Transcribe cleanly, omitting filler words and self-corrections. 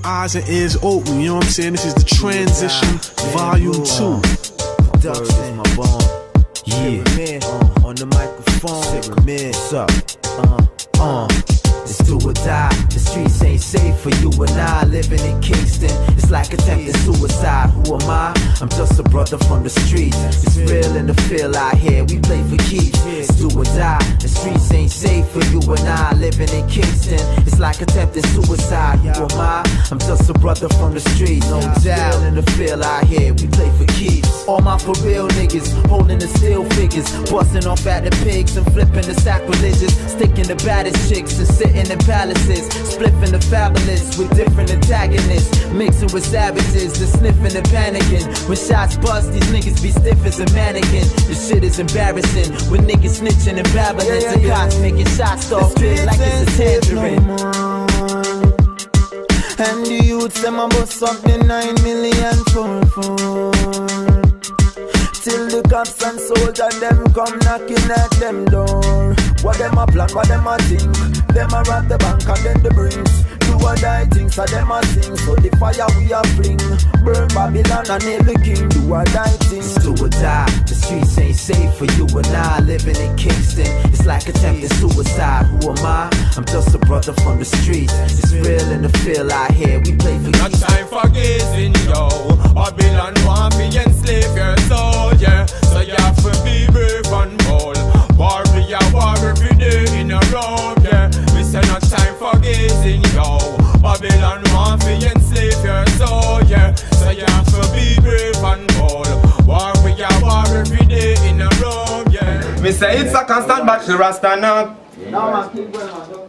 eyes and ears open, you know what I'm saying? This is the transition, volume 2. Production, my bone. Yeah, on the microphone. What's up? It's do or die. The streets ain't safe for you and I. Living in Kingston, it's like attempted suicide. Who am I? I'm just a brother from the streets. It's real in the field out here. We play for keeps. It's do or die. The streets ain't safe for you and I. Living in Kingston, it's like attempted suicide. Who am I? I'm just a brother from the streets. No doubt in the field out here. We play for keeps. All my for real niggas holding the steel figures, busting off at the pigs and flipping the sacrilegious, sticking the baddest chicks and sitting in palaces, spliffing the fabulous with different antagonists, mixing with savages and sniffing and panicking. When shots bust, these niggas be stiff as a mannequin. This shit is embarrassing when niggas snitching and babbling. The cops making shots off it like it's a tangerine. And the youths them a bust up the 9 million for. Till the cops and soldiers them come knocking at them door. What them a plan, what them a think? Them a rob the bank and then the brings. Do or die things, so them a sing. So the fire we a fling. Burn Babylon and nail the king. Do or die things. Do or die. The streets ain't safe for you and I. Living in Kingston, it's like attempted suicide. Who am I? I'm just a brother from the streets. It's real in the field out here. We play for no time for gazing, yo. Babylon want me enslave your soul, yeah. So you have to be brave and bold. Warrior, war every day in a row, yeah. We say no time for gazing, yo. Babylon want me enslave your soul, yeah. So you have to be brave and bold. Warrior, war every day in a row, yeah. Me say it's a constant battle, Rasta now.